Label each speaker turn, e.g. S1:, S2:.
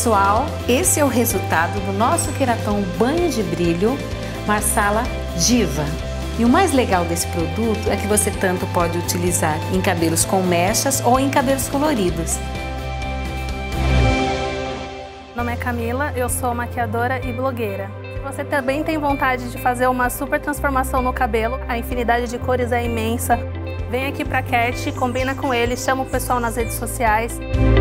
S1: pessoal, esse é o resultado do nosso Keraton Banho de Brilho Marsala Diva. E o mais legal desse produto é que você tanto pode utilizar em cabelos com mechas ou em cabelos coloridos.
S2: Meu nome é Camila, eu sou maquiadora e blogueira. Se você também tem vontade de fazer uma super transformação no cabelo, a infinidade de cores é imensa. Vem aqui pra Cat, combina com ele, chama o pessoal nas redes sociais.